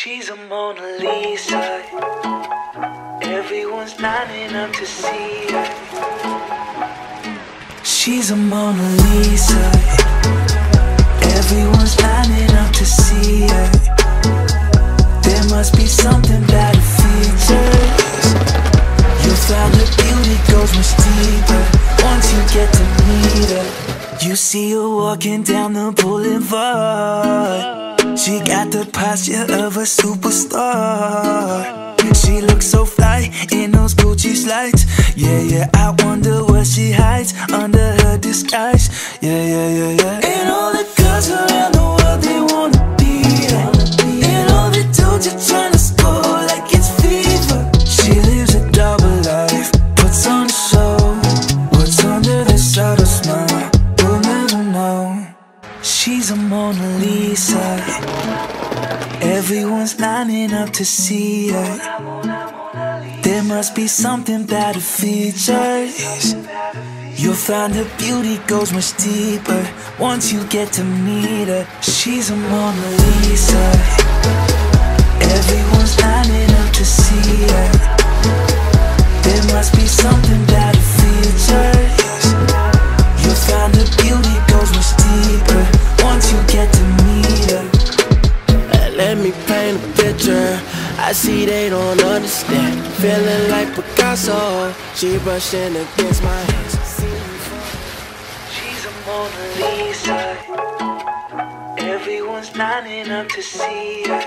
She's a Mona Lisa. Everyone's lining up to see her. She's a Mona Lisa. Everyone's lining up to see her. There must be something about her features. You'll find her beauty goes much deeper once you get to meet her. You see her walking down the boulevard. She got the posture of a superstar. She looks so fly in those Gucci slides. Yeah, yeah, I wonder what she hides under her disguise. Yeah, yeah, yeah, yeah. And all the girls around the world, they wanna be her. And all the dudes are trying to score like it's fever. She lives a double life, puts on a show. What's under the subtle smile, we'll never know. She's a Mona Lisa. Everyone's lining up to see her. There must be something about her features. You'll find her beauty goes much deeper once you get to meet her. She's a Mona Lisa. Everyone's lining up to see her. There must be something about her features. You'll find her beauty goes much deeper once you get to meet her. Let me paint a picture. I see they don't understand. Feeling like Picasso. She brushing against my hands. She's a Mona Lisa. Everyone's lining up to see her.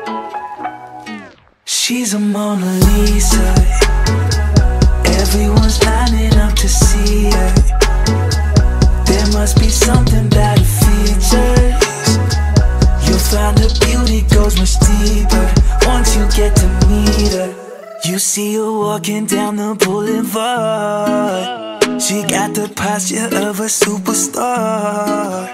She's a Mona Lisa. Everyone's lining up to see her. There must be something about her features. You'll find her beauty goes much deeper once you get to meet her. You see her walking down the boulevard. She got the posture of a superstar.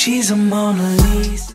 she's a Mona Lisa.